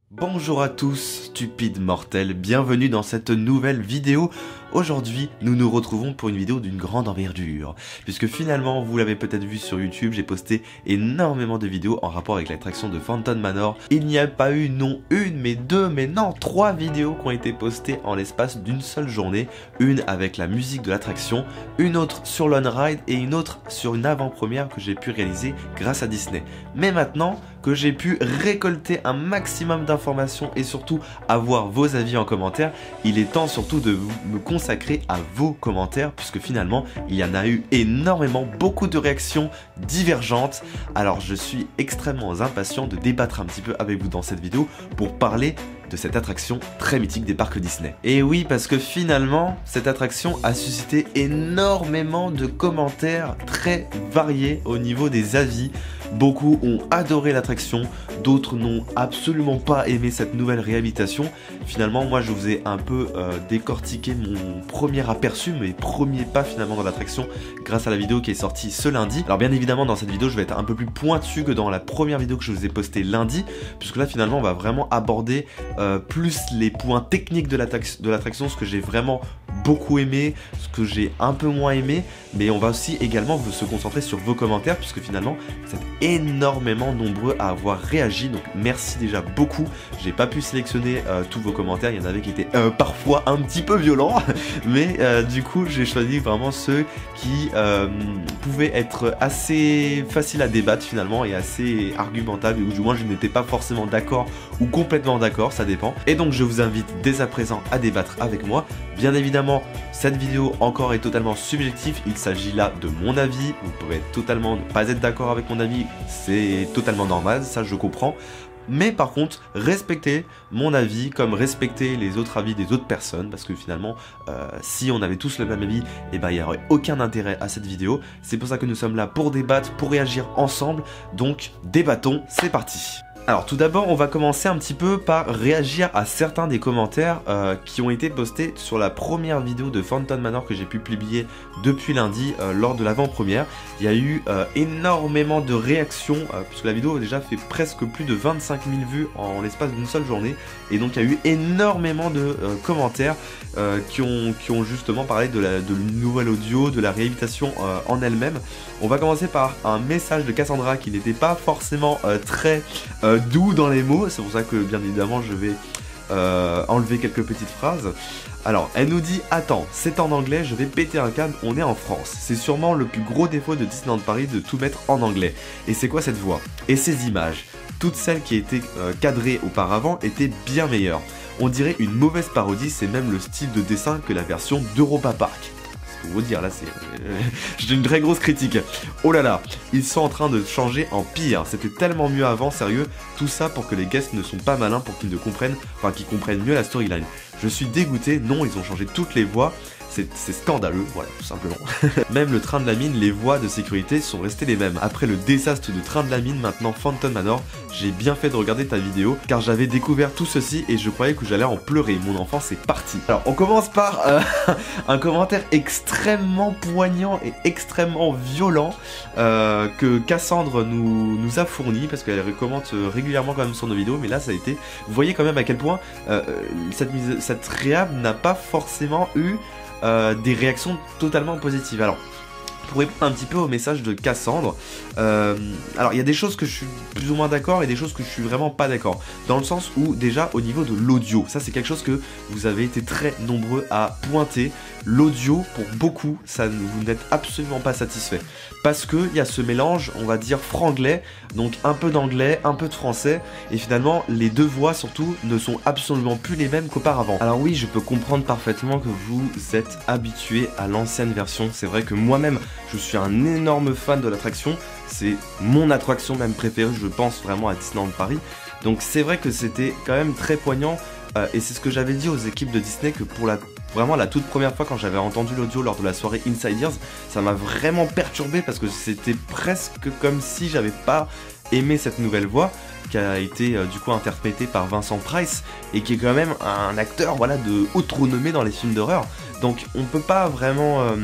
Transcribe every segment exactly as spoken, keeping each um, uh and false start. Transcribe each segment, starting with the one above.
Bonjour à tous, stupides mortels, bienvenue dans cette nouvelle vidéo. Aujourd'hui, nous nous retrouvons pour une vidéo d'une grande envergure, puisque finalement, vous l'avez peut-être vu sur YouTube, j'ai posté énormément de vidéos en rapport avec l'attraction de Phantom Manor. Il n'y a pas eu non une, mais deux, mais non, trois vidéos qui ont été postées en l'espace d'une seule journée. Une avec la musique de l'attraction, une autre sur l'on-ride et une autre sur une avant-première que j'ai pu réaliser grâce à Disney. Mais maintenant que j'ai pu récolter un maximum d'informations et surtout avoir vos avis en commentaire, il est temps surtout de me consacrer à vos commentaires, puisque finalement il y en a eu énormément, beaucoup de réactions divergentes. Alors je suis extrêmement impatient de débattre un petit peu avec vous dans cette vidéo pour parler de cette attraction très mythique des parcs Disney. Et oui, parce que finalement, cette attraction a suscité énormément de commentaires très variés au niveau des avis. Beaucoup ont adoré l'attraction, d'autres n'ont absolument pas aimé cette nouvelle réhabilitation. Finalement, moi je vous ai un peu euh, décortiqué mon premier aperçu, mes premiers pas finalement dans l'attraction grâce à la vidéo qui est sortie ce lundi. Alors bien évidemment dans cette vidéo je vais être un peu plus pointu que dans la première vidéo que je vous ai postée lundi, puisque là finalement on va vraiment aborder euh, plus les points techniques de l'attraction, ce que j'ai vraiment beaucoup aimé, ce que j'ai un peu moins aimé, mais on va aussi également se concentrer sur vos commentaires, puisque finalement vous êtes énormément nombreux à avoir réagi, donc merci déjà beaucoup. J'ai pas pu sélectionner euh, tous vos commentaires, il y en avait qui étaient euh, parfois un petit peu violents, mais euh, du coup j'ai choisi vraiment ceux qui euh, pouvaient être assez faciles à débattre finalement et assez argumentables, ou du moins je n'étais pas forcément d'accord ou complètement d'accord, ça dépend. Et donc je vous invite dès à présent à débattre avec moi. Bien évidemment, cette vidéo encore est totalement subjective, il s'agit là de mon avis, vous pouvez totalement ne pas être d'accord avec mon avis, c'est totalement normal, ça je comprends. Mais par contre, respectez mon avis comme respectez les autres avis des autres personnes, parce que finalement, euh, si on avait tous le même avis, eh ben, il n'y aurait aucun intérêt à cette vidéo. C'est pour ça que nous sommes là pour débattre, pour réagir ensemble, donc débattons, c'est parti. Alors tout d'abord on va commencer un petit peu par réagir à certains des commentaires euh, qui ont été postés sur la première vidéo de Phantom Manor que j'ai pu publier depuis lundi euh, lors de l'avant-première. Il y a eu euh, énormément de réactions euh, puisque la vidéo a déjà fait presque plus de vingt-cinq mille vues en l'espace d'une seule journée, et donc il y a eu énormément de euh, commentaires euh, qui, ont, qui ont justement parlé de la de nouvelle audio, de la réhabilitation euh, en elle-même. On va commencer par un message de Cassandra qui n'était pas forcément euh, très euh, doux dans les mots, c'est pour ça que bien évidemment je vais euh, enlever quelques petites phrases. Alors elle nous dit: attends, c'est en anglais, je vais péter un câble, on est en France. C'est sûrement le plus gros défaut de Disneyland Paris de tout mettre en anglais. Et c'est quoi cette voix? Et ces images? Toutes celles qui étaient euh, cadrées auparavant étaient bien meilleures. On dirait une mauvaise parodie, c'est même le style de dessin que la version d'Europa Park. Pour vous dire, là c'est euh, j'ai une très grosse critique. Oh là là, ils sont en train de changer en pire. C'était tellement mieux avant, sérieux. Tout ça pour que les guests ne sont pas malins, pour qu'ils ne comprennent, enfin qu'ils comprennent mieux la storyline. Je suis dégoûté. Non, ils ont changé toutes les voix. C'est scandaleux, voilà, tout simplement. Même le train de la mine, les voies de sécurité sont restées les mêmes. Après le désastre de train de la mine, maintenant Phantom Manor, j'ai bien fait de regarder ta vidéo, car j'avais découvert tout ceci et je croyais que j'allais en pleurer. Mon enfance est partie. Alors, on commence par euh, un commentaire extrêmement poignant et extrêmement violent euh, que Cassandre nous, nous a fourni, parce qu'elle commente régulièrement quand même sur nos vidéos, mais là ça a été... Vous voyez quand même à quel point euh, cette, mise, cette réhab n'a pas forcément eu Euh, des réactions totalement positives. Alors, pour répondre un petit peu au message de Cassandre, euh, alors il y a des choses que je suis plus ou moins d'accord et des choses que je suis vraiment pas d'accord. Dans le sens où, déjà, au niveau de l'audio, ça c'est quelque chose que vous avez été très nombreux à pointer. L'audio, pour beaucoup, ça, vous n'êtes absolument pas satisfait. Parce qu'il y a ce mélange, on va dire, franglais, donc un peu d'anglais, un peu de français, et finalement, les deux voix, surtout, ne sont absolument plus les mêmes qu'auparavant. Alors oui, je peux comprendre parfaitement que vous êtes habitué à l'ancienne version. C'est vrai que moi-même, je suis un énorme fan de l'attraction. C'est mon attraction même préférée, je pense vraiment à Disneyland Paris. Donc c'est vrai que c'était quand même très poignant. Euh, et c'est ce que j'avais dit aux équipes de Disney, que pour la vraiment la toute première fois quand j'avais entendu l'audio lors de la soirée Inside Ears, ça m'a vraiment perturbé, parce que c'était presque comme si j'avais pas aimé cette nouvelle voix qui a été euh, du coup interprétée par Vincent Price, et qui est quand même un acteur, voilà, de haute renommée dans les films d'horreur. Donc on peut pas vraiment... Euh...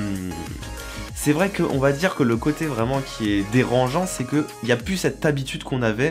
C'est vrai qu'on va dire que le côté vraiment qui est dérangeant, c'est qu'il n'y a plus cette habitude qu'on avait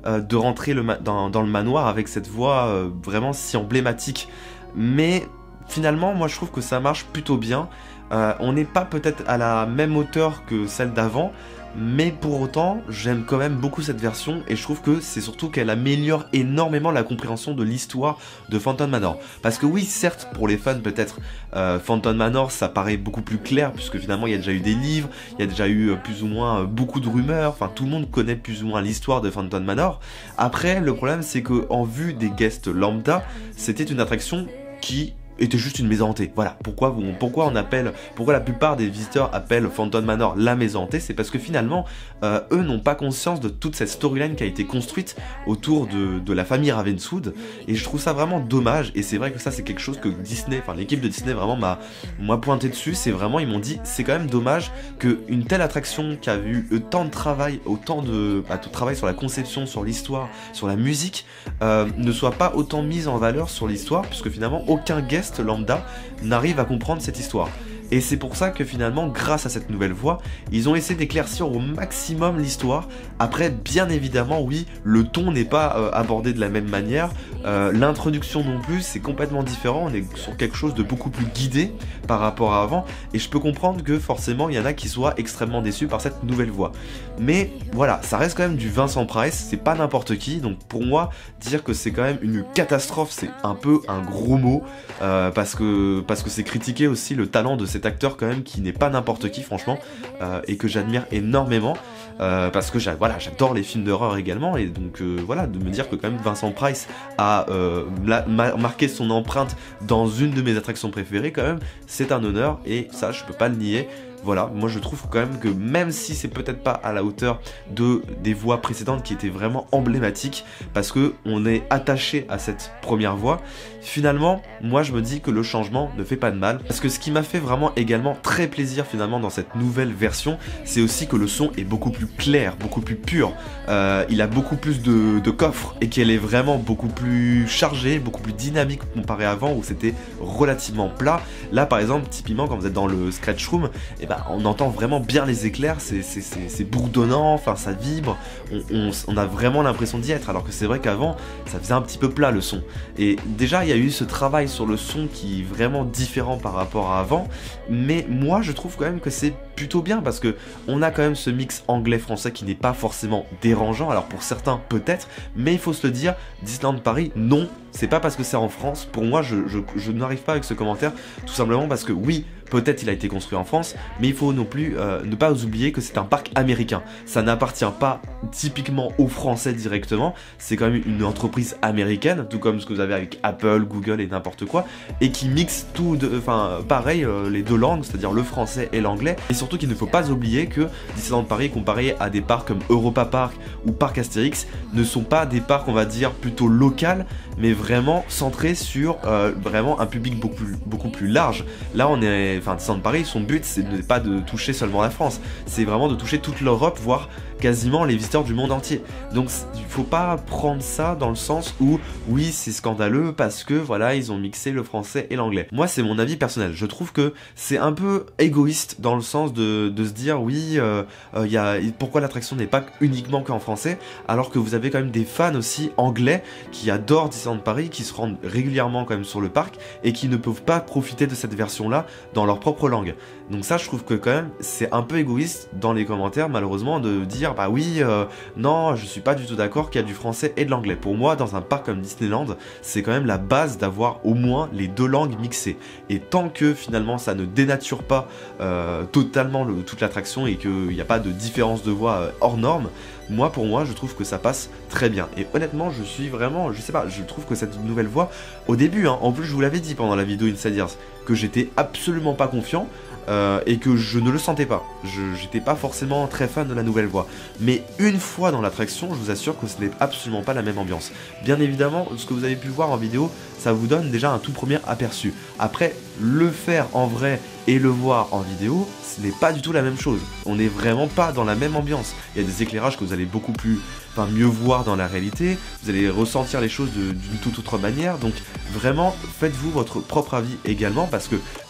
euh, de rentrer le dans, dans le manoir avec cette voix euh, vraiment si emblématique. Mais finalement, moi je trouve que ça marche plutôt bien. Euh, on n'est pas peut-être à la même hauteur que celle d'avant, mais pour autant, j'aime quand même beaucoup cette version et je trouve que c'est surtout qu'elle améliore énormément la compréhension de l'histoire de Phantom Manor. Parce que oui, certes, pour les fans peut-être, euh, Phantom Manor ça paraît beaucoup plus clair puisque finalement il y a déjà eu des livres, il y a déjà eu euh, plus ou moins euh, beaucoup de rumeurs, enfin tout le monde connaît plus ou moins l'histoire de Phantom Manor. Après, le problème c'est que en vue des guests lambda, c'était une attraction qui était juste une maison hantée. Voilà, pourquoi, vous, pourquoi on appelle, pourquoi la plupart des visiteurs appellent Phantom Manor la maison hantée, c'est parce que finalement, euh, eux n'ont pas conscience de toute cette storyline qui a été construite autour de, de la famille Ravenswood, et je trouve ça vraiment dommage, et c'est vrai que ça c'est quelque chose que Disney, enfin l'équipe de Disney vraiment m'a pointé dessus, c'est vraiment, ils m'ont dit, c'est quand même dommage qu'une telle attraction qui a eu autant de travail, autant de, bah, de travail sur la conception, sur l'histoire, sur la musique, euh, ne soit pas autant mise en valeur sur l'histoire, puisque finalement aucun guest lambda n'arrive à comprendre cette histoire. Et c'est pour ça que finalement, grâce à cette nouvelle voix, ils ont essayé d'éclaircir au maximum l'histoire. Après, bien évidemment, oui, le ton n'est pas euh, abordé de la même manière. Euh, L'introduction non plus, c'est complètement différent. On est sur quelque chose de beaucoup plus guidé par rapport à avant. Et je peux comprendre que forcément, il y en a qui soient extrêmement déçus par cette nouvelle voix. Mais voilà, ça reste quand même du Vincent Price. C'est pas n'importe qui. Donc pour moi, dire que c'est quand même une catastrophe, c'est un peu un gros mot. Euh, parce que parce que c'est critiquer aussi le talent de cette acteur quand même qui n'est pas n'importe qui franchement euh, et que j'admire énormément euh, parce que voilà, j'adore les films d'horreur également et donc euh, voilà, de me dire que quand même Vincent Price a euh, la, ma, marqué son empreinte dans une de mes attractions préférées quand même, c'est un honneur et ça je peux pas le nier. Voilà, moi je trouve quand même que même si c'est peut-être pas à la hauteur de des voix précédentes qui étaient vraiment emblématiques, parce que on est attaché à cette première voix, finalement, moi je me dis que le changement ne fait pas de mal. Parce que ce qui m'a fait vraiment également très plaisir finalement dans cette nouvelle version, c'est aussi que le son est beaucoup plus clair, beaucoup plus pur. Euh, il a beaucoup plus de, de coffre et qu'elle est vraiment beaucoup plus chargée, beaucoup plus dynamique comparé à avant où c'était relativement plat. Là par exemple, typiquement quand vous êtes dans le Scratch Room, et ben, on entend vraiment bien les éclairs, c'est bourdonnant, enfin ça vibre, on, on, on a vraiment l'impression d'y être, alors que c'est vrai qu'avant ça faisait un petit peu plat le son. Et déjà il y a eu ce travail sur le son qui est vraiment différent par rapport à avant, mais moi je trouve quand même que c'est plutôt bien parce que on a quand même ce mix anglais-français qui n'est pas forcément dérangeant, alors pour certains peut-être, mais il faut se le dire, Disneyland Paris, non, c'est pas parce que c'est en France, pour moi je, je, je n'arrive pas avec ce commentaire, tout simplement parce que oui, peut-être il a été construit en France, mais il faut non plus euh, ne pas oublier que c'est un parc américain. Ça n'appartient pas typiquement aux Français directement, c'est quand même une entreprise américaine, tout comme ce que vous avez avec Apple, Google et n'importe quoi, et qui mixe tout, de, enfin pareil, euh, les deux langues, c'est-à-dire le français et l'anglais. Et surtout qu'il ne faut pas oublier que Disneyland Paris, comparé à des parcs comme Europa Park ou Parc Astérix, ne sont pas des parcs, on va dire, plutôt locales, mais vraiment centrés sur euh, vraiment un public beaucoup plus, beaucoup plus large. Là, on est, enfin, Disneyland Paris, son but, c'est pas de toucher seulement la France, c'est vraiment de toucher toute l'Europe, voire quasiment les visiteurs du monde entier. Donc il faut pas prendre ça dans le sens où oui c'est scandaleux parce que voilà ils ont mixé le français et l'anglais. Moi c'est mon avis personnel, je trouve que c'est un peu égoïste dans le sens de, de se dire oui euh, euh, y a, pourquoi l'attraction n'est pas uniquement qu'en français alors que vous avez quand même des fans aussi anglais qui adorent Disneyland Paris, qui se rendent régulièrement quand même sur le parc et qui ne peuvent pas profiter de cette version là dans leur propre langue. Donc ça je trouve que quand même c'est un peu égoïste dans les commentaires malheureusement de dire bah oui euh, non je suis pas du tout d'accord qu'il y a du français et de l'anglais. Pour moi dans un parc comme Disneyland c'est quand même la base d'avoir au moins les deux langues mixées et tant que finalement ça ne dénature pas euh, totalement le, toute l'attraction et qu'il n'y a pas de différence de voix euh, hors norme, moi pour moi je trouve que ça passe très bien et honnêtement je suis vraiment, je sais pas, je trouve que cette nouvelle voix au début hein, en plus je vous l'avais dit pendant la vidéo Insiders que j'étais absolument pas confiant euh, et que je ne le sentais pas, je j'étais pas forcément très fan de la nouvelle voix, mais une fois dans l'attraction je vous assure que ce n'est absolument pas la même ambiance. Bien évidemment ce que vous avez pu voir en vidéo ça vous donne déjà un tout premier aperçu, après le faire en vrai et le voir en vidéo ce n'est pas du tout la même chose, on n'est vraiment pas dans la même ambiance, il y a des éclairages que vous allez beaucoup plus, enfin mieux voir dans la réalité, vous allez ressentir les choses d'une toute autre manière, donc vraiment faites-vous votre propre avis également parce que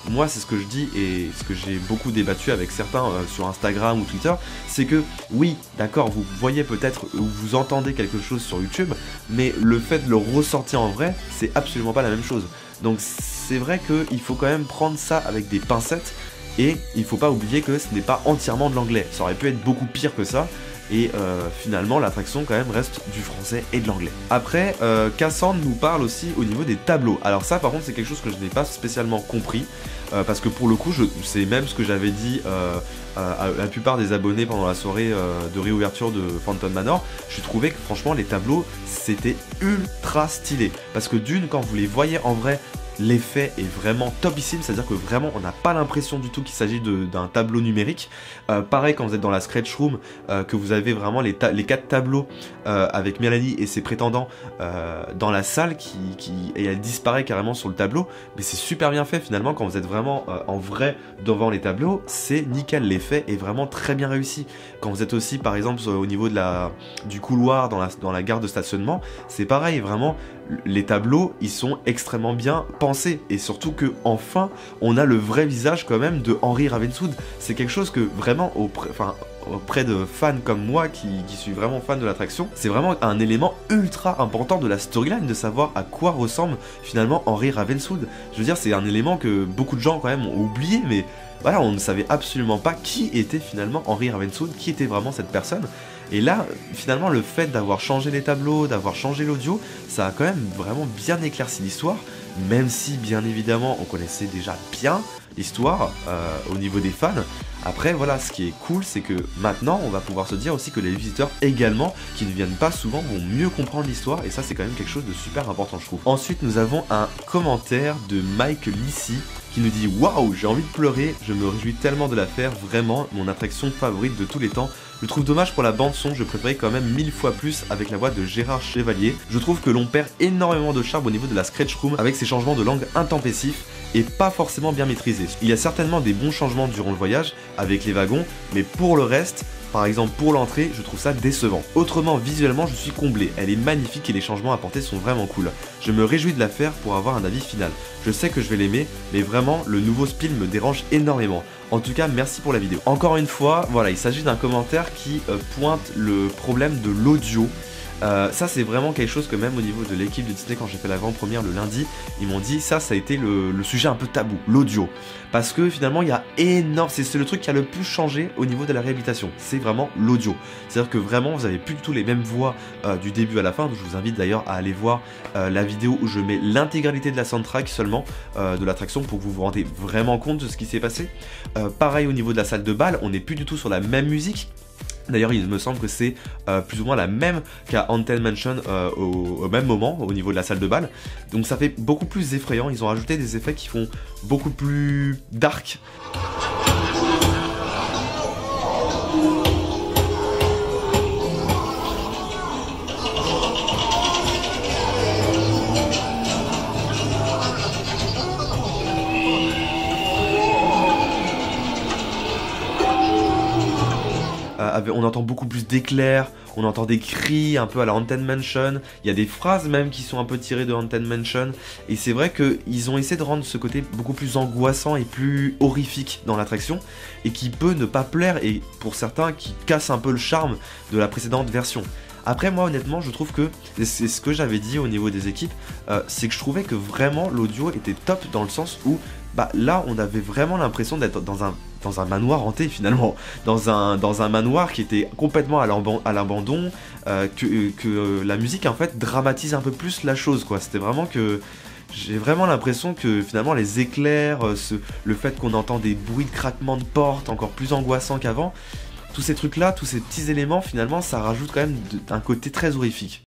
moi c'est ce que je dis et ce que j'ai beaucoup débattu avec certains euh, sur Instagram ou Twitter, c'est que oui, d'accord, vous voyez peut-être ou vous entendez quelque chose sur YouTube, mais le fait de le ressortir en vrai, c'est absolument pas la même chose. Donc c'est vrai qu'il faut quand même prendre ça avec des pincettes, et il faut pas oublier que ce n'est pas entièrement de l'anglais, ça aurait pu être beaucoup pire que ça. Et euh, finalement l'attraction quand même reste du français et de l'anglais. Après, euh, Cassandre nous parle aussi au niveau des tableaux. Alors ça par contre c'est quelque chose que je n'ai pas spécialement compris, euh, parce que pour le coup c'est même ce que j'avais dit euh, à, à la plupart des abonnés pendant la soirée euh, de réouverture de Phantom Manor. Je trouvais que franchement les tableaux c'était ultra stylé, parce que d'une, quand vous les voyez en vrai, l'effet est vraiment topissime, c'est-à-dire que vraiment on n'a pas l'impression du tout qu'il s'agit d'un tableau numérique. Euh, pareil quand vous êtes dans la Scratch Room, euh, que vous avez vraiment les, les quatre tableaux euh, avec Mélanie et ses prétendants euh, dans la salle, qui, qui, et elle disparaît carrément sur le tableau, mais c'est super bien fait finalement quand vous êtes vraiment euh, en vrai devant les tableaux, c'est nickel, l'effet est vraiment très bien réussi. Quand vous êtes aussi par exemple au niveau de la, du couloir dans la, dans la gare de stationnement, c'est pareil, vraiment les tableaux ils sont extrêmement bien pensés, et surtout que enfin on a le vrai visage quand même de Henry Ravenswood. C'est quelque chose que vraiment auprès, enfin, auprès de fans comme moi qui, qui suis vraiment fan de l'attraction, c'est vraiment un élément ultra important de la storyline, de savoir à quoi ressemble finalement Henry Ravenswood. Je veux dire, c'est un élément que beaucoup de gens quand même ont oublié, mais voilà, on ne savait absolument pas qui était finalement Henry Ravenswood, qui était vraiment cette personne. Et là, finalement, le fait d'avoir changé les tableaux, d'avoir changé l'audio, ça a quand même vraiment bien éclairci l'histoire, même si, bien évidemment, on connaissait déjà bien l'histoire euh, au niveau des fans. Après, voilà, ce qui est cool, c'est que maintenant, on va pouvoir se dire aussi que les visiteurs également, qui ne viennent pas souvent, vont mieux comprendre l'histoire, et ça, c'est quand même quelque chose de super important, je trouve. Ensuite, nous avons un commentaire de Mike Lissy, qui nous dit « Waouh, j'ai envie de pleurer, je me réjouis tellement de la faire, vraiment mon attraction favorite de tous les temps. Je trouve dommage pour la bande son, je préférais quand même mille fois plus avec la voix de Gérard Chevalier. Je trouve que l'on perd énormément de charme au niveau de la Scratch Room avec ses changements de langue intempestifs et pas forcément bien maîtrisés. Il y a certainement des bons changements durant le voyage avec les wagons, mais pour le reste, par exemple pour l'entrée, je trouve ça décevant. Autrement, visuellement, je suis comblé. Elle est magnifique et les changements apportés sont vraiment cool. Je me réjouis de la faire pour avoir un avis final. Je sais que je vais l'aimer, mais vraiment, le nouveau spiel me dérange énormément. En tout cas, merci pour la vidéo. Encore une fois, voilà, il s'agit d'un commentaire qui euh, pointe le problème de l'audio. Euh, ça c'est vraiment quelque chose que même au niveau de l'équipe de Disney, quand j'ai fait la avant-première le lundi, ils m'ont dit ça, ça a été le, le sujet un peu tabou, l'audio. Parce que finalement il y a énorme, c'est le truc qui a le plus changé au niveau de la réhabilitation, c'est vraiment l'audio. C'est-à-dire que vraiment vous avez plus du tout les mêmes voix euh, du début à la fin. Donc je vous invite d'ailleurs à aller voir euh, la vidéo où je mets l'intégralité de la soundtrack seulement euh, de l'attraction pour que vous vous rendez vraiment compte de ce qui s'est passé. Euh, pareil au niveau de la salle de bal, on n'est plus du tout sur la même musique. D'ailleurs, il me semble que c'est euh, plus ou moins la même qu'à Haunted Mansion euh, au, au même moment, au niveau de la salle de bal. Donc ça fait beaucoup plus effrayant, ils ont rajouté des effets qui font beaucoup plus dark. On entend beaucoup plus d'éclairs, on entend des cris un peu à la Haunted Mansion, il y a des phrases même qui sont un peu tirées de Haunted Mansion, et c'est vrai qu'ils ont essayé de rendre ce côté beaucoup plus angoissant et plus horrifique dans l'attraction, et qui peut ne pas plaire, et pour certains qui casse un peu le charme de la précédente version. Après moi honnêtement je trouve que, c'est ce que j'avais dit au niveau des équipes, euh, c'est que je trouvais que vraiment l'audio était top dans le sens où bah là on avait vraiment l'impression d'être dans un, dans un manoir hanté finalement, dans un, dans un manoir qui était complètement à l'abandon, euh, que, que la musique en fait dramatise un peu plus la chose quoi. C'était vraiment que j'ai vraiment l'impression que finalement les éclairs, ce, le fait qu'on entend des bruits de craquement de portes encore plus angoissants qu'avant, tous ces trucs là, tous ces petits éléments finalement ça rajoute quand même un côté très horrifique.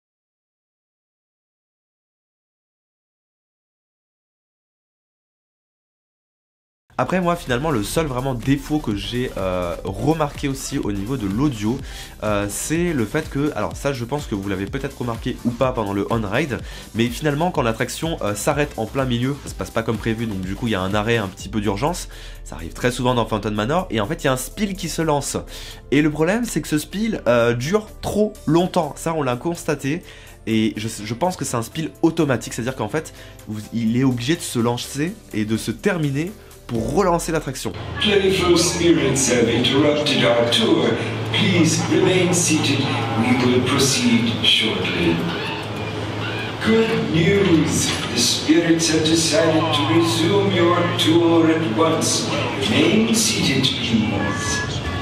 Après moi finalement le seul vraiment défaut que j'ai euh, remarqué aussi au niveau de l'audio, euh, c'est le fait que, alors ça je pense que vous l'avez peut-être remarqué ou pas pendant le on-ride, mais finalement quand l'attraction euh, s'arrête en plein milieu, ça se passe pas comme prévu, donc du coup il y a un arrêt un petit peu d'urgence, ça arrive très souvent dans Phantom Manor, et en fait il y a un spiel qui se lance. Et le problème c'est que ce spiel euh, dure trop longtemps, ça on l'a constaté. Et je, je pense que c'est un spill automatique, c'est-à-dire qu'en fait, vous, il est obligé de se lancer et de se terminer pour relancer l'attraction. Playful spirits have interrupted our tour. Please remain seated. We will proceed shortly. Good news! The spirits have decided to resume your tour at once. Remain seated, please.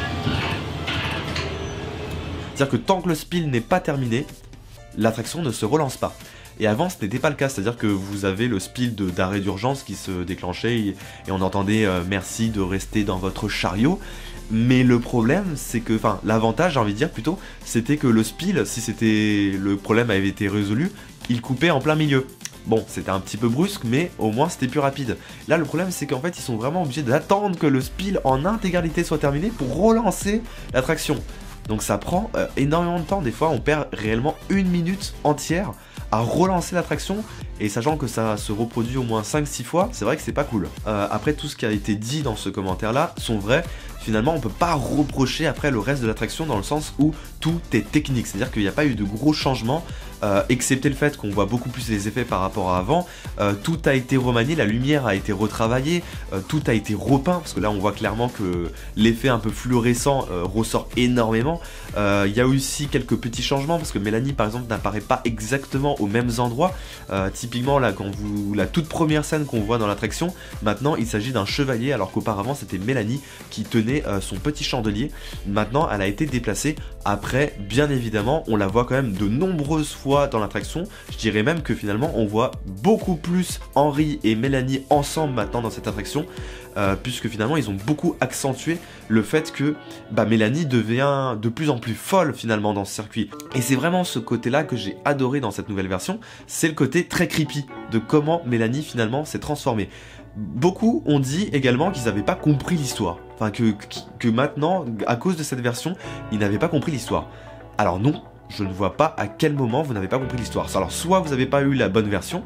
C'est-à-dire que tant que le spill n'est pas terminé, l'attraction ne se relance pas. Et avant, ce n'était pas le cas, c'est-à-dire que vous avez le spill d'arrêt d'urgence qui se déclenchait et, et on entendait euh, « merci de rester dans votre chariot ». Mais le problème, c'est que, enfin, l'avantage, j'ai envie de dire plutôt, c'était que le spill, si c'était le problème avait été résolu, il coupait en plein milieu. Bon, c'était un petit peu brusque, mais au moins c'était plus rapide. Là, le problème, c'est qu'en fait, ils sont vraiment obligés d'attendre que le spill en intégralité soit terminé pour relancer l'attraction. Donc ça prend euh, énormément de temps, des fois on perd réellement une minute entière à relancer l'attraction, et sachant que ça se reproduit au moins cinq six fois, c'est vrai que c'est pas cool. Euh, après, tout ce qui a été dit dans ce commentaire là sont vrais. Finalement, on peut pas reprocher après le reste de l'attraction dans le sens où tout est technique, c'est à dire qu'il n'y a pas eu de gros changements, euh, excepté le fait qu'on voit beaucoup plus les effets par rapport à avant. Euh, tout a été remanié, la lumière a été retravaillée, euh, tout a été repeint, parce que là on voit clairement que l'effet un peu fluorescent euh, ressort énormément. Il euh, y a aussi quelques petits changements, parce que Mélanie par exemple n'apparaît pas exactement aux mêmes endroits. Euh, typiquement là, quand vous la toute première scène qu'on voit dans l'attraction, maintenant il s'agit d'un chevalier, alors qu'auparavant c'était Mélanie qui tenait euh, son petit chandelier. Maintenant elle a été déplacée. Après, bien évidemment, on la voit quand même de nombreuses fois dans l'attraction. Je dirais même que finalement on voit beaucoup plus Henri et Mélanie ensemble maintenant dans cette attraction, euh, puisque finalement ils ont beaucoup accentué le fait que bah, Mélanie devient de plus en plus folle finalement dans ce circuit. Et c'est vraiment ce côté-là que j'ai adoré dans cette nouvelle version, c'est le côté très creepy de comment Mélanie finalement s'est transformée. Beaucoup ont dit également qu'ils n'avaient pas compris l'histoire. Enfin, que, que, que maintenant, à cause de cette version, ils n'avaient pas compris l'histoire. Alors non, je ne vois pas à quel moment vous n'avez pas compris l'histoire. Alors soit vous n'avez pas eu la bonne version,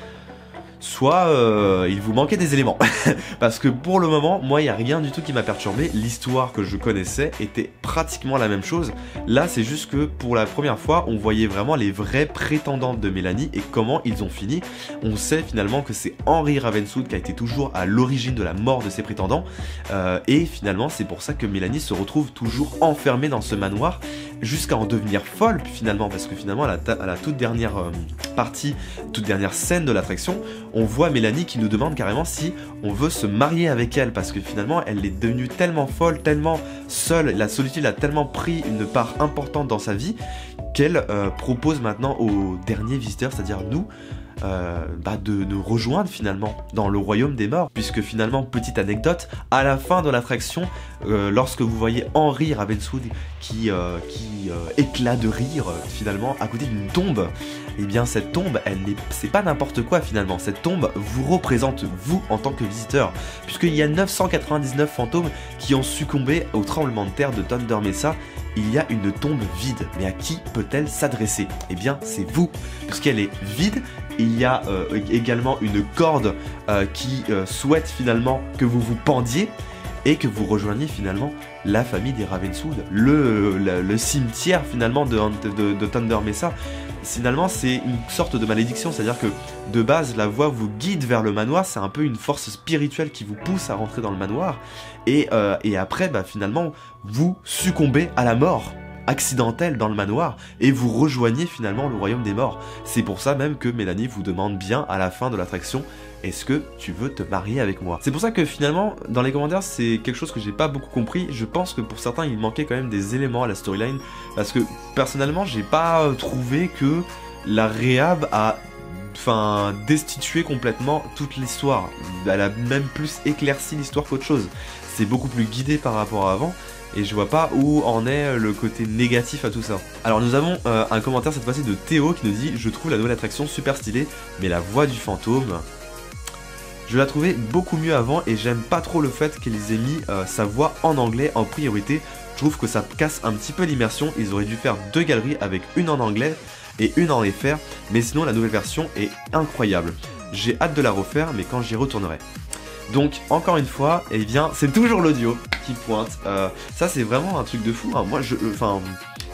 soit euh, il vous manquait des éléments. Parce que pour le moment, moi, il n'y a rien du tout qui m'a perturbé. L'histoire que je connaissais était pratiquement la même chose. Là, c'est juste que pour la première fois, on voyait vraiment les vraies prétendantes de Mélanie et comment ils ont fini. On sait finalement que c'est Henri Ravenswood qui a été toujours à l'origine de la mort de ses prétendants. Euh, et finalement, c'est pour ça que Mélanie se retrouve toujours enfermée dans ce manoir, jusqu'à en devenir folle finalement, parce que finalement à la, à la toute dernière euh, partie, toute dernière scène de l'attraction, on voit Mélanie qui nous demande carrément si on veut se marier avec elle, parce que finalement elle est devenue tellement folle, tellement seule, la solitude a tellement pris une part importante dans sa vie, qu'elle euh, propose maintenant aux derniers visiteurs, c'est-à-dire nous, Euh, bah de nous rejoindre finalement dans le royaume des morts, puisque finalement, petite anecdote, à la fin de l'attraction, euh, lorsque vous voyez Henri Ravenswood qui, euh, qui euh, éclate de rire euh, finalement à côté d'une tombe, et eh bien cette tombe, elle n'est, c'est pas n'importe quoi finalement, cette tombe vous représente vous en tant que visiteur, puisqu'il y a neuf cent quatre-vingt-dix-neuf fantômes qui ont succombé au tremblement de terre de Thunder Mesa. Il y a une tombe vide, mais à qui peut-elle s'adresser? Eh bien c'est vous, puisqu'elle est vide. Il y a euh, également une corde euh, qui euh, souhaite finalement que vous vous pendiez et que vous rejoigniez finalement la famille des Ravenswood, le, le, le cimetière finalement de, de, de Thunder Mesa. Finalement, c'est une sorte de malédiction, c'est-à-dire que de base, la voie vous guide vers le manoir, c'est un peu une force spirituelle qui vous pousse à rentrer dans le manoir, et, euh, et après, bah, finalement, vous succombez à la mort accidentelle dans le manoir et vous rejoignez finalement le royaume des morts. C'est pour ça même que Mélanie vous demande bien à la fin de l'attraction: est-ce que tu veux te marier avec moi? C'est pour ça que finalement dans les commentaires c'est quelque chose que j'ai pas beaucoup compris. Je pense que pour certains il manquait quand même des éléments à la storyline, parce que personnellement j'ai pas trouvé que la réhab a enfin destitué complètement toute l'histoire. Elle a même plus éclairci l'histoire qu'autre chose. C'est beaucoup plus guidé par rapport à avant. Et je vois pas où en est le côté négatif à tout ça. Alors nous avons euh, un commentaire cette fois-ci de Théo qui nous dit: je trouve la nouvelle attraction super stylée, mais la voix du fantôme, je la trouvais beaucoup mieux avant et j'aime pas trop le fait qu'ils aient mis euh, sa voix en anglais en priorité. Je trouve que ça casse un petit peu l'immersion. Ils auraient dû faire deux galeries avec une en anglais et une en F R, mais sinon la nouvelle version est incroyable. J'ai hâte de la refaire, mais quand j'y retournerai. Donc encore une fois, eh bien c'est toujours l'audio qui pointe. Euh, ça c'est vraiment un truc de fou. Hein. Moi je, enfin,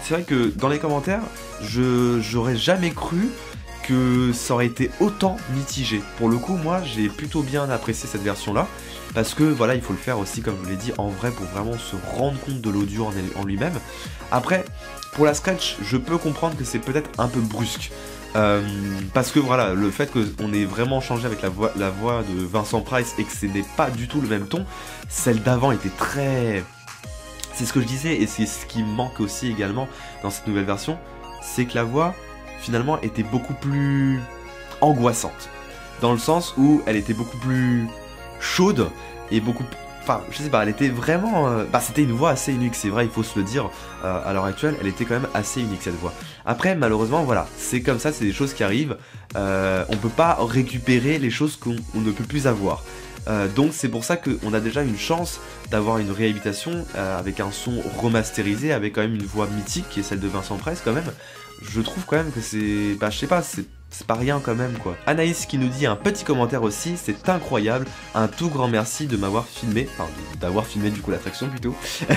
c'est vrai que dans les commentaires, je j'aurais jamais cru que ça aurait été autant mitigé. Pour le coup, moi, j'ai plutôt bien apprécié cette version-là, parce que voilà, il faut le faire aussi, comme je vous l'ai dit, en vrai, pour vraiment se rendre compte de l'audio en, en lui-même. Après, pour la scratch, je peux comprendre que c'est peut-être un peu brusque. Euh, parce que voilà, le fait qu'on ait vraiment changé avec la voix, la voix de Vincent Price et que ce n'est pas du tout le même ton, celle d'avant était très... C'est ce que je disais, et c'est ce qui me manque aussi également dans cette nouvelle version, c'est que la voix, finalement, était beaucoup plus angoissante. Dans le sens où elle était beaucoup plus chaude et beaucoup... Enfin, je sais pas, elle était vraiment... Euh, bah, c'était une voix assez unique, c'est vrai, il faut se le dire. Euh, à l'heure actuelle, elle était quand même assez unique, cette voix. Après, malheureusement, voilà, c'est comme ça, c'est des choses qui arrivent. Euh, on peut pas récupérer les choses qu'on ne peut plus avoir. Euh, donc c'est pour ça qu'on a déjà une chance d'avoir une réhabilitation euh, avec un son remasterisé, avec quand même une voix mythique qui est celle de Vincent Price quand même. Je trouve quand même que c'est... Bah je sais pas, c'est... C'est pas rien quand même quoi. Anaïs qui nous dit un petit commentaire aussi, c'est incroyable, un tout grand merci de m'avoir filmé, enfin d'avoir filmé du coup l'attraction plutôt,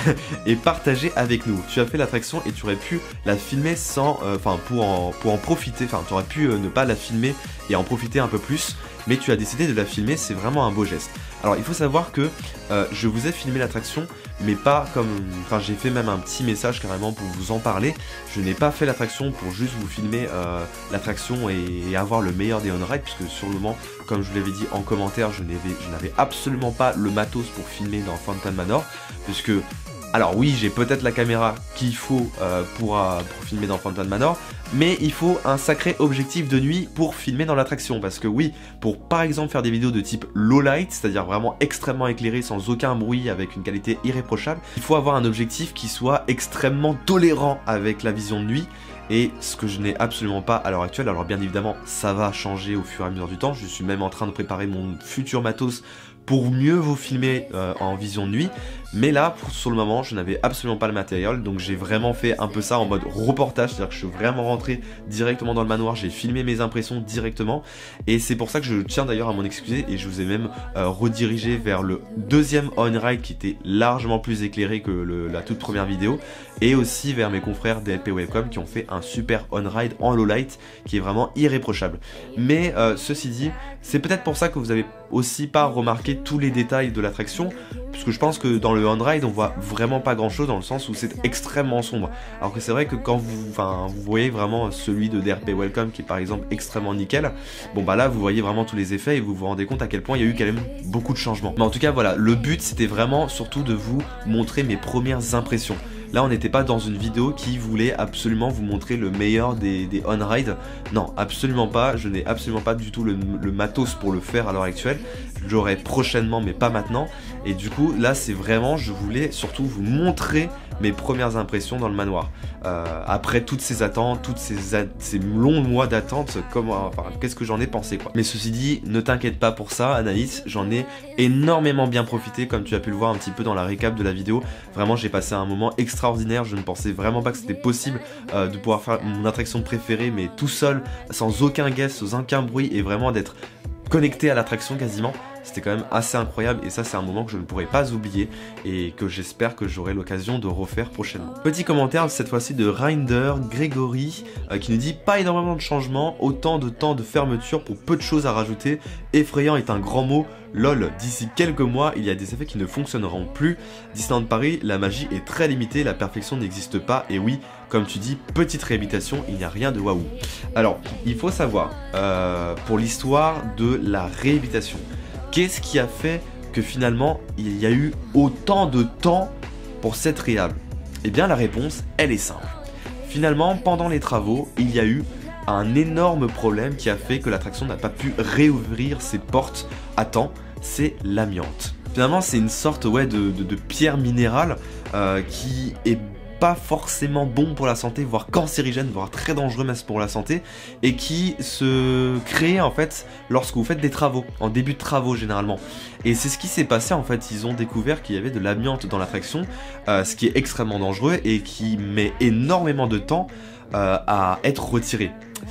et partagé avec nous. Tu as fait l'attraction et tu aurais pu la filmer sans, enfin euh, pour, en, pour en profiter, enfin tu aurais pu euh, ne pas la filmer et en profiter un peu plus, mais tu as décidé de la filmer, c'est vraiment un beau geste. Alors il faut savoir que euh, je vous ai filmé l'attraction, mais pas comme... Enfin j'ai fait même un petit message carrément pour vous en parler. Je n'ai pas fait l'attraction pour juste vous filmer euh, l'attraction et, et avoir le meilleur des on-ride, puisque sur le moment, comme je vous l'avais dit en commentaire, je n'avais absolument pas le matos pour filmer dans Phantom Manor, puisque... Alors oui, j'ai peut-être la caméra qu'il faut euh, pour, euh, pour filmer dans Phantom Manor, mais il faut un sacré objectif de nuit pour filmer dans l'attraction, parce que oui, pour par exemple faire des vidéos de type low light, c'est-à-dire vraiment extrêmement éclairé, sans aucun bruit, avec une qualité irréprochable, il faut avoir un objectif qui soit extrêmement tolérant avec la vision de nuit, et ce que je n'ai absolument pas à l'heure actuelle. Alors bien évidemment, ça va changer au fur et à mesure du temps, je suis même en train de préparer mon futur matos pour mieux vous filmer euh, en vision de nuit, mais là, pour, sur le moment, je n'avais absolument pas le matériel, donc j'ai vraiment fait un peu ça en mode reportage, c'est-à-dire que je suis vraiment rentré directement dans le manoir, j'ai filmé mes impressions directement, et c'est pour ça que je tiens d'ailleurs à m'en excuser, et je vous ai même euh, redirigé vers le deuxième on-ride qui était largement plus éclairé que le, la toute première vidéo, et aussi vers mes confrères D L P Welcome qui ont fait un super on-ride en low light qui est vraiment irréprochable. Mais euh, ceci dit, c'est peut-être pour ça que vous avez aussi pas remarqué tous les détails de l'attraction, puisque je pense que dans le on-ride on voit vraiment pas grand chose, dans le sens où c'est extrêmement sombre, alors que c'est vrai que quand vous, enfin, vous voyez vraiment celui de D R P Welcome qui est par exemple extrêmement nickel, bon bah là vous voyez vraiment tous les effets et vous vous rendez compte à quel point il y a eu quand même beaucoup de changements. Mais en tout cas voilà, le but c'était vraiment surtout de vous montrer mes premières impressions. Là on n'était pas dans une vidéo qui voulait absolument vous montrer le meilleur des, des on-ride. Non, absolument pas, je n'ai absolument pas du tout le, le matos pour le faire à l'heure actuelle. J'aurai prochainement mais pas maintenant. Et du coup là c'est vraiment, je voulais surtout vous montrer mes premières impressions dans le manoir. Euh, après toutes ces attentes, toutes ces, ces longs mois d'attente, comment, enfin, qu'est-ce que j'en ai pensé quoi. Mais ceci dit, ne t'inquiète pas pour ça Anaïs, j'en ai énormément bien profité, comme tu as pu le voir un petit peu dans la récap de la vidéo. Vraiment j'ai passé un moment extraordinaire, je ne pensais vraiment pas que c'était possible euh, de pouvoir faire mon attraction préférée mais tout seul, sans aucun guest, sans aucun bruit, et vraiment d'être connecté à l'attraction quasiment. C'était quand même assez incroyable, et ça c'est un moment que je ne pourrai pas oublier et que j'espère que j'aurai l'occasion de refaire prochainement. Petit commentaire cette fois-ci de Rinder Grégory euh, qui nous dit pas énormément de changements, autant de temps de fermeture pour peu de choses à rajouter. Effrayant est un grand mot. Lol, d'ici quelques mois, il y a des effets qui ne fonctionneront plus. Disneyland Paris, la magie est très limitée, la perfection n'existe pas, et oui, comme tu dis, petite réhabilitation, il n'y a rien de waouh. Alors, il faut savoir, euh, pour l'histoire de la réhabilitation, qu'est-ce qui a fait que finalement, il y a eu autant de temps pour cette réhab? Eh bien, la réponse, elle est simple. Finalement, pendant les travaux, il y a eu un énorme problème qui a fait que l'attraction n'a pas pu réouvrir ses portes à temps, c'est l'amiante. Finalement c'est une sorte ouais, de, de, de pierre minérale euh, qui est pas forcément bon pour la santé, voire cancérigène, voire très dangereux même pour la santé, et qui se crée en fait lorsque vous faites des travaux, en début de travaux généralement. Et c'est ce qui s'est passé en fait, ils ont découvert qu'il y avait de l'amiante dans l'attraction, euh, ce qui est extrêmement dangereux et qui met énormément de temps euh, à être retiré.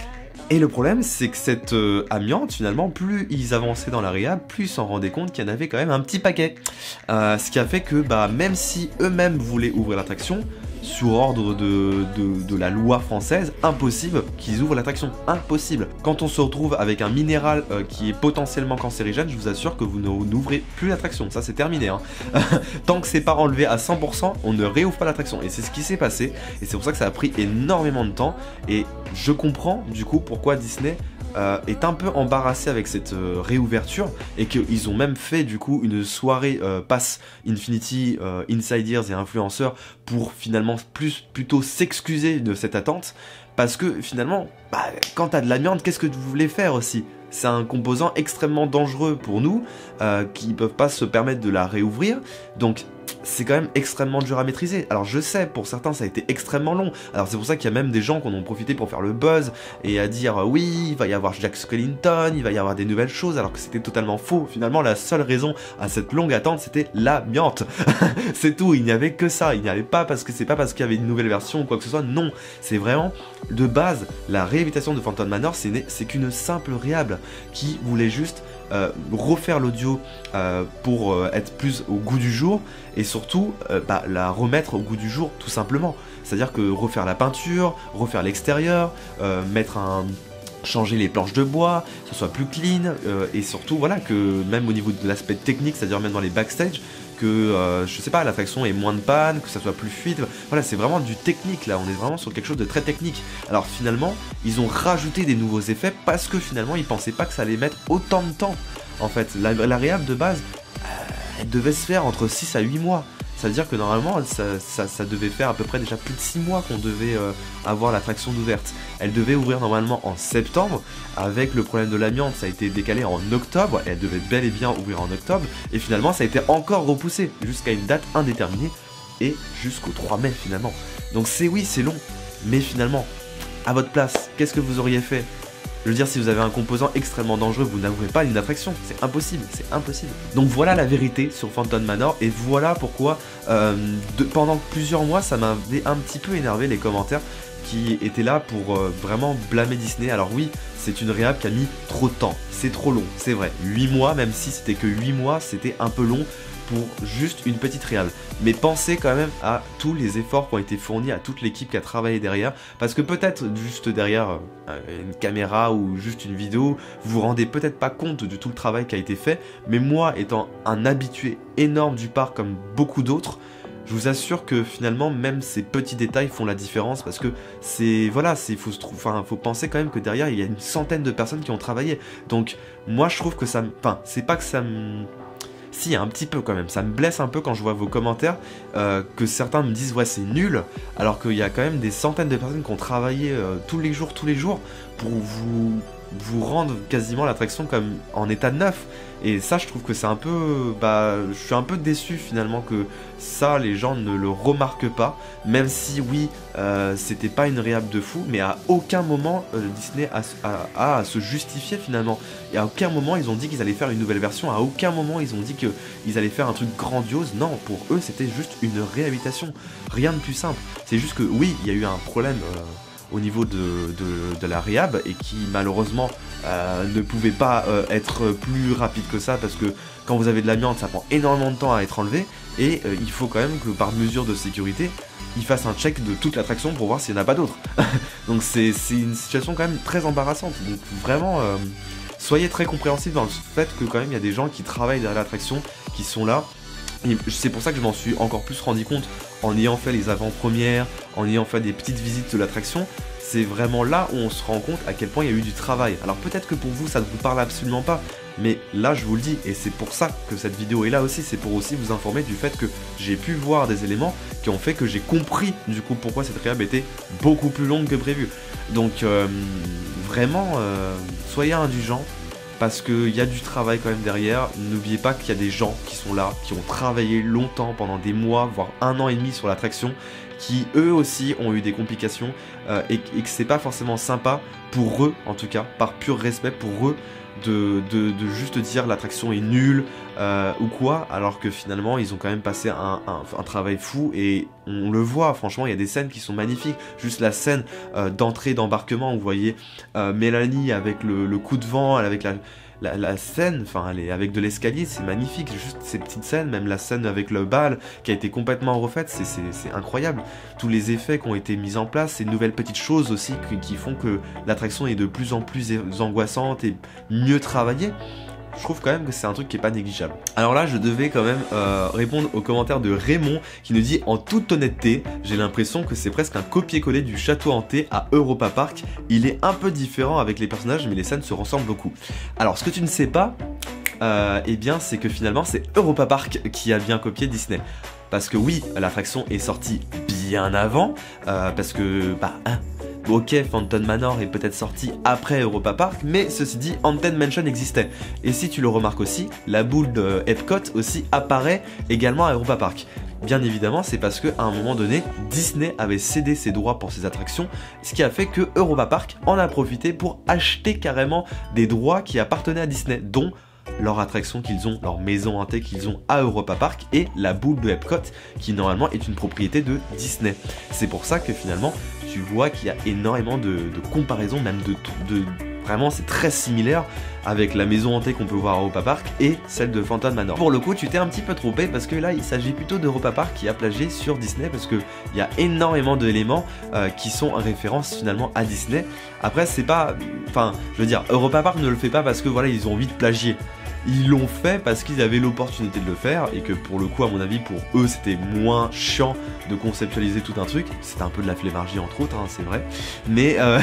Et le problème, c'est que cette euh, amiante, finalement, plus ils avançaient dans la réhab, plus ils s'en rendaient compte qu'il y en avait quand même un petit paquet. Euh, ce qui a fait que, bah, même si eux-mêmes voulaient ouvrir l'attraction, sur ordre de, de, de la loi française, impossible qu'ils ouvrent l'attraction, impossible. Quand on se retrouve avec un minéral euh, qui est potentiellement cancérigène, je vous assure que vous n'ouvrez plus l'attraction, ça c'est terminé. Hein. Tant que c'est pas enlevé à cent pour cent, on ne réouvre pas l'attraction, et c'est ce qui s'est passé, et c'est pour ça que ça a pris énormément de temps, et je comprends du coup pourquoi Disney Euh, est un peu embarrassé avec cette euh, réouverture et qu'ils ont même fait du coup une soirée euh, Pass Infinity, euh, Insiders et influenceurs pour finalement plus plutôt s'excuser de cette attente parce que finalement bah, quand t'as de l'amiante, qu'est-ce que vous voulez faire aussi? C'est un composant extrêmement dangereux pour nous euh, qui ne peuvent pas se permettre de la réouvrir, donc c'est quand même extrêmement dur à maîtriser. Alors je sais, pour certains ça a été extrêmement long, alors c'est pour ça qu'il y a même des gens qui en ont profité pour faire le buzz et à dire euh, oui, il va y avoir Jack Skellington, il va y avoir des nouvelles choses, alors que c'était totalement faux. Finalement la seule raison à cette longue attente c'était l'amiante. C'est tout, il n'y avait que ça, il n'y avait pas parce que c'est pas parce qu'il y avait une nouvelle version ou quoi que ce soit, non, c'est vraiment de base la réhabilitation de Phantom Manor, c'est qu'une simple réhab qui voulait juste Euh, refaire l'audio euh, pour euh, être plus au goût du jour et surtout euh, bah, la remettre au goût du jour tout simplement. C'est-à-dire que refaire la peinture, refaire l'extérieur, euh, mettre un... changer les planches de bois, que ce soit plus clean euh, et surtout voilà que même au niveau de l'aspect technique, c'est-à-dire même dans les backstage, que euh, je sais pas, l'attraction ait moins de panne, que ça soit plus fluide, voilà c'est vraiment du technique là, on est vraiment sur quelque chose de très technique. Alors finalement ils ont rajouté des nouveaux effets parce que finalement ils pensaient pas que ça allait mettre autant de temps. En fait la, la réhab de base euh, elle devait se faire entre six à huit mois. Ça veut dire que normalement ça, ça, ça devait faire à peu près déjà plus de six mois qu'on devait euh, avoir l'attraction d'ouverte. Elle devait ouvrir normalement en septembre, avec le problème de l'amiante ça a été décalé en octobre, elle devait bel et bien ouvrir en octobre, et finalement ça a été encore repoussé jusqu'à une date indéterminée, et jusqu'au trois mai finalement. Donc c'est oui c'est long, mais finalement, à votre place, qu'est-ce que vous auriez fait? Je veux dire, si vous avez un composant extrêmement dangereux, vous n'ouvrez pas une attraction, c'est impossible, c'est impossible. Donc voilà la vérité sur Phantom Manor, et voilà pourquoi euh, de, pendant plusieurs mois, ça m'avait un petit peu énervé les commentaires qui étaient là pour euh, vraiment blâmer Disney. Alors oui, c'est une réhab qui a mis trop de temps, c'est trop long, c'est vrai. huit mois, même si c'était que huit mois, c'était un peu long pour juste une petite réhab. Mais pensez quand même à tous les efforts qui ont été fournis, à toute l'équipe qui a travaillé derrière, parce que peut-être juste derrière euh, une caméra ou juste une vidéo, vous vous rendez peut-être pas compte de tout le travail qui a été fait, mais moi étant un habitué énorme du parc comme beaucoup d'autres, je vous assure que finalement même ces petits détails font la différence, parce que c'est voilà, c'est faut se enfin faut penser quand même que derrière il y a une centaine de personnes qui ont travaillé. Donc moi je trouve que ça me enfin c'est pas que ça me si, un petit peu quand même, ça me blesse un peu quand je vois vos commentaires, euh, que certains me disent ouais c'est nul, alors qu'il y a quand même des centaines de personnes qui ont travaillé euh, tous les jours, tous les jours, pour vous, vous rendre quasiment l'attraction comme en état neuf. Et ça je trouve que c'est un peu, bah je suis un peu déçu finalement que ça les gens ne le remarquent pas, même si oui euh, c'était pas une réhab de fou, mais à aucun moment euh, Disney a, a, a à se justifier finalement, et à aucun moment ils ont dit qu'ils allaient faire une nouvelle version, à aucun moment ils ont dit qu'ils allaient faire un truc grandiose. Non, pour eux c'était juste une réhabilitation, rien de plus simple. C'est juste que oui il y a eu un problème euh, au niveau de, de, de la réhab, et qui malheureusement euh, ne pouvait pas euh, être plus rapide que ça, parce que quand vous avez de l'amiante ça prend énormément de temps à être enlevé, et euh, il faut quand même que par mesure de sécurité ils fassent un check de toute l'attraction pour voir s'il n'y en a pas d'autres. Donc c'est une situation quand même très embarrassante, donc vraiment euh, soyez très compréhensifs dans le fait que quand même il y a des gens qui travaillent derrière l'attraction, qui sont là. Et c'est pour ça que je m'en suis encore plus rendu compte en ayant fait les avant-premières, en ayant fait des petites visites de l'attraction. C'est vraiment là où on se rend compte à quel point il y a eu du travail. Alors peut-être que pour vous ça ne vous parle absolument pas, mais là je vous le dis, et c'est pour ça que cette vidéo est là aussi, c'est pour aussi vous informer du fait que j'ai pu voir des éléments qui ont fait que j'ai compris du coup pourquoi cette réhab était beaucoup plus longue que prévu. Donc euh, vraiment, euh, soyez indulgents, parce qu'il y a du travail quand même derrière. N'oubliez pas qu'il y a des gens qui sont là, qui ont travaillé longtemps, pendant des mois, voire un an et demi sur l'attraction, qui eux aussi ont eu des complications, euh, et, et que c'est pas forcément sympa pour eux, en tout cas, par pur respect pour eux, de, de, de juste dire l'attraction est nulle euh, ou quoi, alors que finalement ils ont quand même passé un, un, un travail fou, et on le voit, franchement il y a des scènes qui sont magnifiques. Juste la scène euh, d'entrée d'embarquement où vous voyez euh, Mélanie avec le, le coup de vent, avec la... la, la scène, enfin elle est avec de l'escalier, c'est magnifique, juste ces petites scènes, même la scène avec le bal qui a été complètement refaite, c'est incroyable. Tous les effets qui ont été mis en place, ces nouvelles petites choses aussi qui, qui font que l'attraction est de plus en plus angoissante et mieux travaillée. Je trouve quand même que c'est un truc qui est pas négligeable. Alors là, je devais quand même euh, répondre aux commentaires de Raymond qui nous dit en toute honnêteté, j'ai l'impression que c'est presque un copier-coller du château hanté à Europa Park. Il est un peu différent avec les personnages, mais les scènes se ressemblent beaucoup. Alors, ce que tu ne sais pas, euh, eh bien, c'est que finalement, c'est Europa Park qui a bien copié Disney. Parce que oui, l'attraction est sortie bien avant, euh, parce que bah. Hein, ok, Phantom Manor est peut-être sorti après Europa Park, mais ceci dit, Haunted Mansion existait. Et si tu le remarques aussi, la boule de Epcot aussi apparaît également à Europa Park. Bien évidemment, c'est parce qu'à un moment donné, Disney avait cédé ses droits pour ses attractions, ce qui a fait que Europa Park en a profité pour acheter carrément des droits qui appartenaient à Disney, dont leur attraction qu'ils ont, leur maison hantée qu'ils ont à Europa Park et la boule de Epcot qui normalement est une propriété de Disney. C'est pour ça que finalement tu vois qu'il y a énormément de, de comparaisons, même de, de vraiment c'est très similaire avec la maison hantée qu'on peut voir à Europa Park et celle de Phantom Manor. Pour le coup tu t'es un petit peu trompé parce que là il s'agit plutôt d'Europa Park qui a plagié sur Disney parce qu'il y a énormément d'éléments euh, qui sont en référence finalement à Disney. Après c'est pas, enfin je veux dire Europa Park ne le fait pas parce que voilà ils ont envie de plagier. Ils l'ont fait parce qu'ils avaient l'opportunité de le faire et que pour le coup à mon avis pour eux c'était moins chiant de conceptualiser tout un truc. C'était un peu de la flémargie entre autres hein, c'est vrai, mais, euh,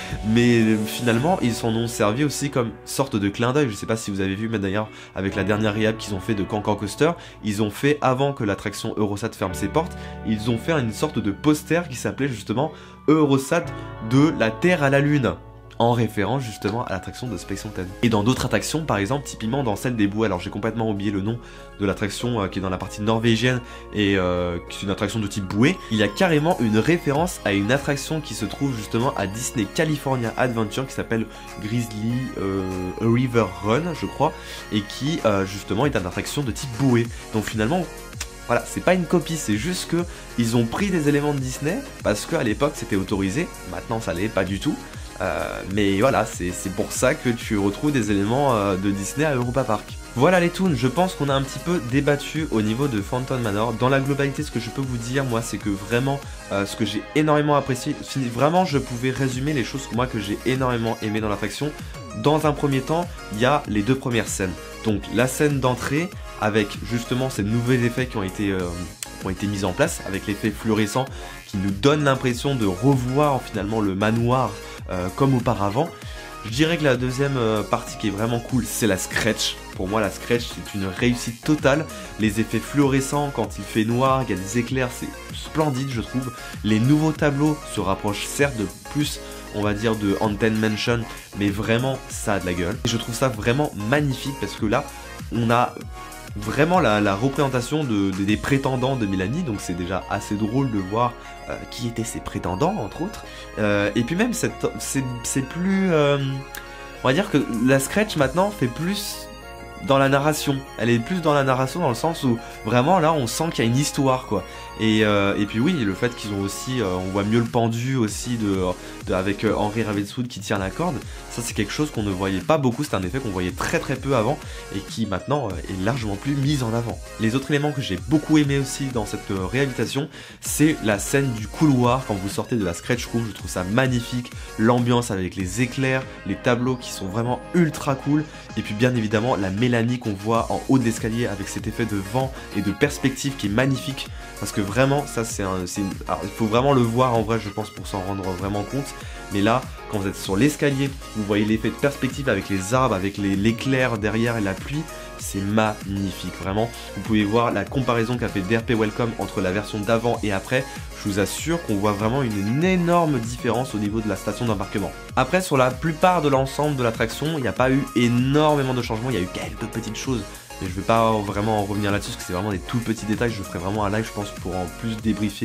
mais finalement ils s'en ont servi aussi comme sorte de clin d'œil. Je sais pas si vous avez vu mais d'ailleurs avec la dernière réhab qu'ils ont fait de Cancan Coaster, ils ont fait avant que l'attraction Eurosat ferme ses portes, ils ont fait une sorte de poster qui s'appelait justement Eurosat de la Terre à la Lune, en référence justement à l'attraction de Space Mountain. Et dans d'autres attractions, par exemple, typiquement dans celle des bouées, alors j'ai complètement oublié le nom de l'attraction euh, qui est dans la partie norvégienne et euh, qui est une attraction de type bouée, il y a carrément une référence à une attraction qui se trouve justement à Disney California Adventure qui s'appelle Grizzly euh, River Run, je crois, et qui euh, justement est une attraction de type bouée. Donc finalement, voilà, c'est pas une copie, c'est juste que ils ont pris des éléments de Disney parce qu'à l'époque c'était autorisé, maintenant ça l'est pas du tout. Euh, mais voilà, c'est pour ça que tu retrouves des éléments euh, de Disney à Europa Park. Voilà les toons, je pense qu'on a un petit peu débattu au niveau de Phantom Manor. Dans la globalité, ce que je peux vous dire, moi, c'est que vraiment, euh, ce que j'ai énormément apprécié, vraiment, je pouvais résumer les choses moi que j'ai énormément aimé dans l'attraction. Dans un premier temps, il y a les deux premières scènes. Donc la scène d'entrée avec justement ces nouveaux effets qui ont été, euh, ont été mis en place, avec l'effet fluorescent qui nous donne l'impression de revoir finalement le manoir Euh, comme auparavant. Je dirais que la deuxième euh, partie qui est vraiment cool, c'est la scratch. Pour moi, la scratch, c'est une réussite totale. Les effets fluorescents, quand il fait noir, il y a des éclairs, c'est splendide, je trouve. Les nouveaux tableaux se rapprochent certes de plus, on va dire, de Haunted Mansion, mais vraiment, ça a de la gueule. Et je trouve ça vraiment magnifique parce que là, on a vraiment la, la représentation de, de, des prétendants de Mélanie, donc c'est déjà assez drôle de voir euh, qui étaient ses prétendants, entre autres. Euh, et puis même, c'est plus... Euh, on va dire que la scratch, maintenant, fait plus dans la narration. Elle est plus dans la narration dans le sens où, vraiment, là, on sent qu'il y a une histoire, quoi. Et, euh, et puis oui, le fait qu'ils ont aussi, euh, on voit mieux le pendu aussi de, de avec euh, Henry Ravenswood qui tient la corde, ça c'est quelque chose qu'on ne voyait pas beaucoup, c'est un effet qu'on voyait très très peu avant et qui maintenant euh, est largement plus mis en avant. Les autres éléments que j'ai beaucoup aimé aussi dans cette euh, réhabilitation, c'est la scène du couloir quand vous sortez de la scratch room, je trouve ça magnifique, l'ambiance avec les éclairs, les tableaux qui sont vraiment ultra cool, et puis bien évidemment la Mélanie qu'on voit en haut de l'escalier avec cet effet de vent et de perspective qui est magnifique. Parce que vraiment, ça c'est un... Une... Alors, il faut vraiment le voir en vrai, je pense, pour s'en rendre vraiment compte. Mais là, quand vous êtes sur l'escalier, vous voyez l'effet de perspective avec les arbres, avec l'éclair derrière et la pluie. C'est magnifique, vraiment. Vous pouvez voir la comparaison qu'a fait D R P Welcome entre la version d'avant et après. Je vous assure qu'on voit vraiment une, une énorme différence au niveau de la station d'embarquement. Après, sur la plupart de l'ensemble de l'attraction, il n'y a pas eu énormément de changements. Il y a eu quelques petites choses. Mais je ne vais pas vraiment en revenir là-dessus parce que c'est vraiment des tout petits détails. Je ferai vraiment un live, je pense, pour en plus débriefer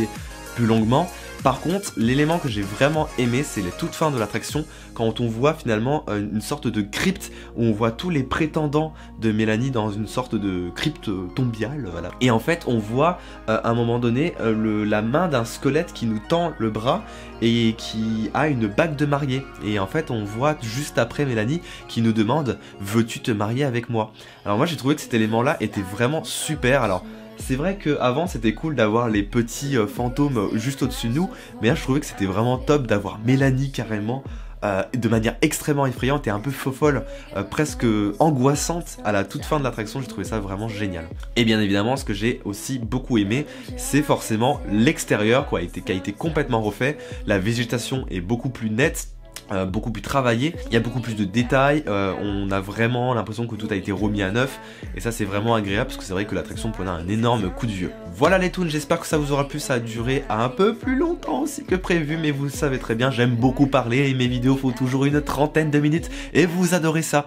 plus longuement. Par contre, l'élément que j'ai vraiment aimé, c'est les toutes fins de l'attraction, quand on voit finalement une sorte de crypte, où on voit tous les prétendants de Mélanie dans une sorte de crypte tombiale, voilà. Et en fait, on voit euh, à un moment donné euh, le, la main d'un squelette qui nous tend le bras et qui a une bague de mariée. Et en fait, on voit juste après Mélanie qui nous demande « Veux-tu te marier avec moi ?» Alors moi, j'ai trouvé que cet élément-là était vraiment super. Alors, c'est vrai qu'avant c'était cool d'avoir les petits euh, fantômes juste au-dessus de nous, mais là je trouvais que c'était vraiment top d'avoir Mélanie carrément euh, de manière extrêmement effrayante et un peu fofolle, euh, presque angoissante à la toute fin de l'attraction. J'ai trouvé ça vraiment génial. Et bien évidemment, ce que j'ai aussi beaucoup aimé, c'est forcément l'extérieur quoi, qui a été complètement refait. La végétation est beaucoup plus nette. Euh, beaucoup plus travaillé, il y a beaucoup plus de détails, euh, on a vraiment l'impression que tout a été remis à neuf, et ça c'est vraiment agréable parce que c'est vrai que l'attraction prenait un énorme coup de vieux. Voilà les toons, j'espère que ça vous aura plu, ça a duré un peu plus longtemps aussi que prévu, mais vous le savez très bien, j'aime beaucoup parler et mes vidéos font toujours une trentaine de minutes et vous adorez ça.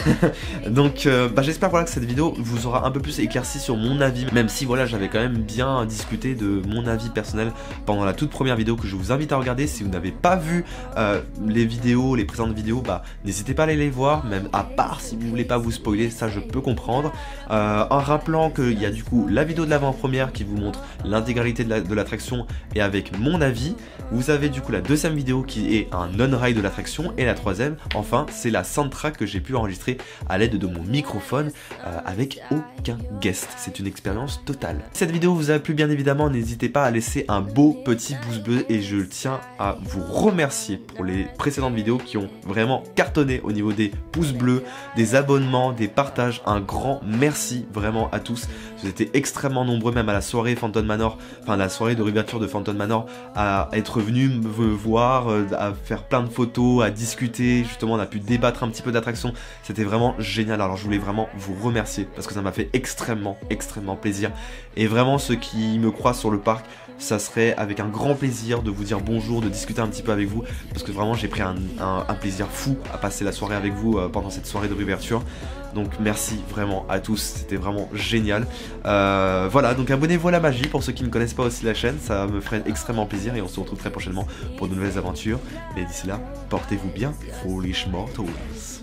Donc euh, bah, j'espère voilà, que cette vidéo vous aura un peu plus éclairci sur mon avis, même si voilà j'avais quand même bien discuté de mon avis personnel pendant la toute première vidéo que je vous invite à regarder. Si vous n'avez pas vu euh, les vidéos, les présentes vidéos, bah n'hésitez pas à aller les voir, même à part si vous voulez pas vous spoiler, ça je peux comprendre. Euh, en rappelant qu'il y a du coup la vidéo de l'avant-première qui vous montre l'intégralité de l'attraction la, et avec mon avis. Vous avez du coup la deuxième vidéo qui est un on-ride de l'attraction, et la troisième, enfin, c'est la soundtrack que j'ai pu enregistrer à l'aide de mon microphone euh, avec aucun guest. C'est une expérience totale. Si cette vidéo vous a plu, bien évidemment, n'hésitez pas à laisser un beau petit pouce bleu, et je tiens à vous remercier pour les précédentes vidéos qui ont vraiment cartonné au niveau des pouces bleus, des abonnements, des partages. Un grand merci vraiment à tous. Vous étiez extrêmement nombreux, même à la soirée Phantom Manor, enfin la soirée de réouverture de Phantom Manor, à être venus me voir, à faire plein de photos, à discuter. Justement, on a pu débattre un petit peu d'attraction. C'était vraiment génial. Alors je voulais vraiment vous remercier parce que ça m'a fait extrêmement, extrêmement plaisir. Et vraiment, ceux qui me croisent sur le parc, ça serait avec un grand plaisir de vous dire bonjour, de discuter un petit peu avec vous, parce que vraiment j'ai pris un, un, un plaisir fou à passer la soirée avec vous euh, pendant cette soirée de réouverture. Donc merci vraiment à tous, c'était vraiment génial. Euh, voilà, donc abonnez-vous à la magie pour ceux qui ne connaissent pas aussi la chaîne, ça me ferait extrêmement plaisir, et on se retrouve très prochainement pour de nouvelles aventures. Mais d'ici là, portez-vous bien, Foolish Mortals.